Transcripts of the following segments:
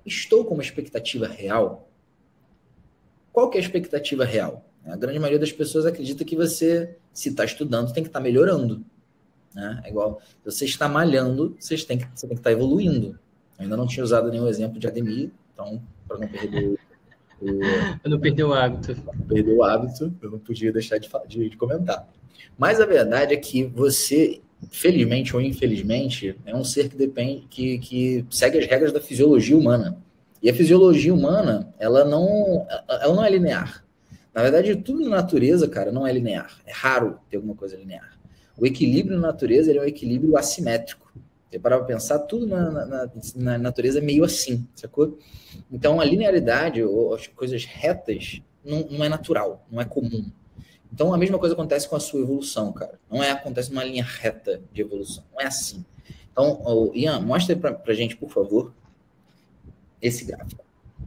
estou com uma expectativa real? Qual que é a expectativa real? A grande maioria das pessoas acredita que você, se está estudando, tem que estar melhorando. Né? É igual, se você está malhando, você tem que estar evoluindo. Eu ainda não tinha usado nenhum exemplo de academia, então, para não perder eu não perder o hábito. Perder o hábito, eu não podia deixar de comentar. Mas a verdade é que você, felizmente ou infelizmente, é um ser que depende, que segue as regras da fisiologia humana. E a fisiologia humana, ela não é linear. Na verdade, tudo na natureza, cara, não é linear. É raro ter alguma coisa linear. O equilíbrio na natureza, ele é um equilíbrio assimétrico. Você parar para pensar, tudo na natureza é meio assim, sacou? Então, a linearidade, ou as coisas retas, não é natural, não é comum. Então, a mesma coisa acontece com a sua evolução, cara. Não acontece numa linha reta de evolução. Não é assim. Então, Ian, mostra pra gente, por favor, esse gráfico.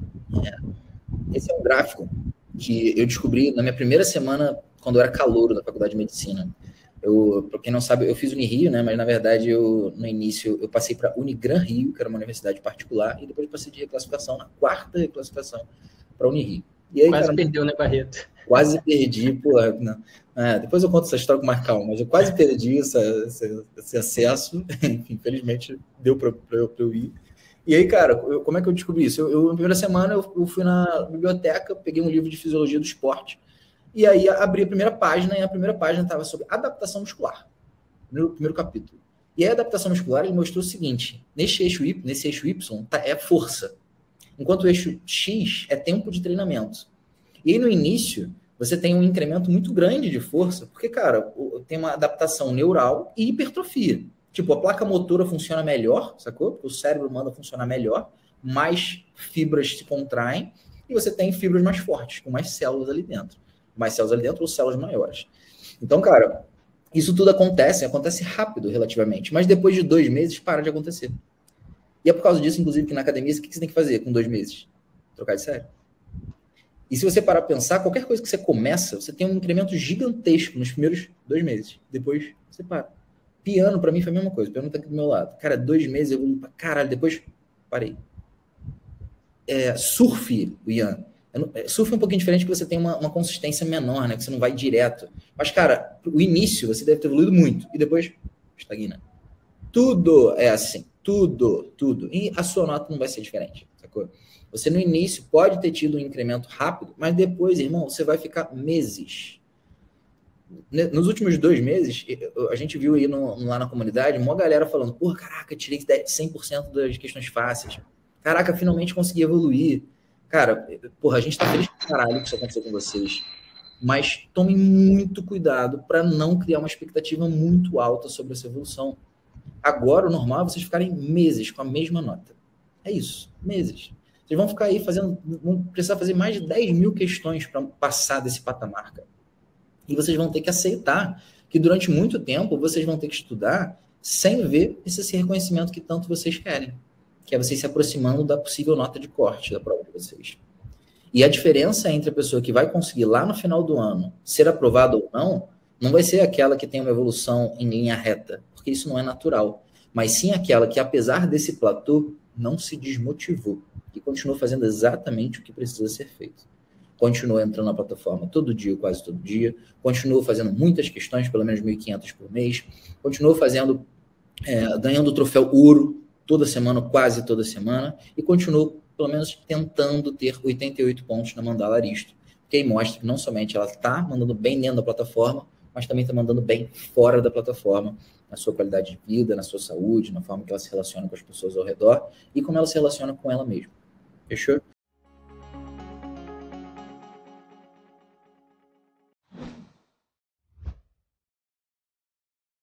Esse é um gráfico que eu descobri na minha primeira semana, quando eu era calouro da faculdade de medicina. Para quem não sabe, eu fiz Unirio, né? Mas na verdade, no início, eu passei para Unigran Rio, que era uma universidade particular, e depois passei de reclassificação na 4ª reclassificação para Unirio. E aí, quase cara, perdeu, né, Barreto? Quase perdi, porra. Depois eu conto essa história com mais calma, mas eu quase perdi esse acesso. Infelizmente, deu para eu ir. E aí, cara, como é que eu descobri isso? Na primeira semana, eu fui na biblioteca, peguei um livro de fisiologia do esporte, e aí abri a primeira página, e a primeira página estava sobre adaptação muscular, no primeiro capítulo. E a adaptação muscular, ele mostrou o seguinte, nesse eixo Y é força, enquanto o eixo X é tempo de treinamento. E aí, no início, você tem um incremento muito grande de força, porque, cara, tem uma adaptação neural e hipertrofia. Tipo, a placa motora funciona melhor, sacou? Porque o cérebro manda funcionar melhor, mais fibras se contraem, e você tem fibras mais fortes, com mais células ali dentro. Mais células ali dentro ou células maiores. Então, cara, isso tudo acontece rápido relativamente, mas depois de 2 meses para de acontecer. E é por causa disso, inclusive, que na academia, o que você tem que fazer com 2 meses? Trocar de série. E se você parar a pensar, qualquer coisa que você começa, você tem um incremento gigantesco nos primeiros 2 meses. Depois, você para. Piano, pra mim, foi a mesma coisa. O piano tá aqui do meu lado. Cara, 2 meses eu evolui pra caralho. Depois, parei. Surf, Ian. Surf é um pouquinho diferente, porque você tem uma consistência menor, né? Que você não vai direto. Mas, cara, o início você deve ter evoluído muito. E depois, estagna. Tudo é assim. Tudo. E a sua nota não vai ser diferente, sacou? Você no início pode ter tido um incremento rápido, mas depois, irmão, você vai ficar meses. Nos últimos 2 meses, a gente viu aí lá na comunidade uma galera falando, porra, caraca, tirei 100% das questões fáceis. Caraca, finalmente consegui evoluir. Cara, porra, a gente tá feliz pra caralho que isso aconteceu com vocês. Mas tomem muito cuidado para não criar uma expectativa muito alta sobre essa evolução. Agora, o normal é vocês ficarem meses com a mesma nota. É isso, meses. Vocês vão ficar aí vão precisar fazer mais de 10 mil questões para passar desse patamar, cara. E vocês vão ter que aceitar que durante muito tempo vocês vão ter que estudar sem ver esse reconhecimento que tanto vocês querem, que é vocês se aproximando da possível nota de corte da prova de vocês. E a diferença entre a pessoa que vai conseguir lá no final do ano ser aprovada ou não vai ser aquela que tem uma evolução em linha reta, porque isso não é natural, mas sim aquela que, apesar desse platô, não se desmotivou e continuou fazendo exatamente o que precisa ser feito. Continuou entrando na plataforma todo dia, quase todo dia, continuou fazendo muitas questões, pelo menos 1.500 por mês, continuou fazendo, ganhando o troféu ouro toda semana, quase toda semana, e continuou, pelo menos, tentando ter 88 pontos na Mandala Aristo, que aí mostra que não somente ela está mandando bem dentro da plataforma, mas também está mandando bem fora da plataforma, na sua qualidade de vida, na sua saúde, na forma que ela se relaciona com as pessoas ao redor e como ela se relaciona com ela mesma. Fechou?